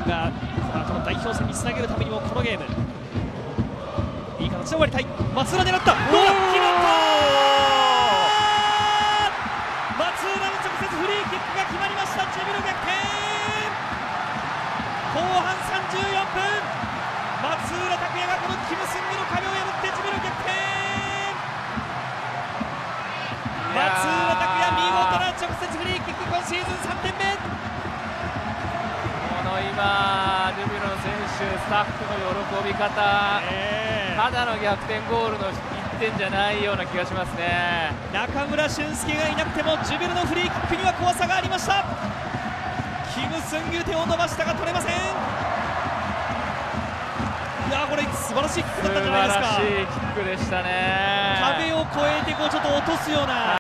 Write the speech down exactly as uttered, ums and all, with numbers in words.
がこの後の代表戦につなげるためにもこのゲームいい形で終わりたい。松浦狙った、どうだ、決まった。松浦の直接フリーキックが決まりました。ジュビロ逆転。後半さんじゅうよんぷん、松浦拓也がこのキム・スンギの壁を破ってジュビロ逆転。松浦拓也、見事な直接フリーキック、今シーズンさんてんめ。 この今ジュビロの選手スタッフの喜び方、えー、ただの逆転ゴールのいってんじゃないような気がしますね。 中村俊輔がいなくてもジュビロのフリーキックには怖さがありました。キム・スンギュ、手を伸ばしたが取れません。いやこれ素晴らしいキックだったんじゃないですか。 素晴らしいキックでしたね。 壁を越えてこうちょっと落とすような、は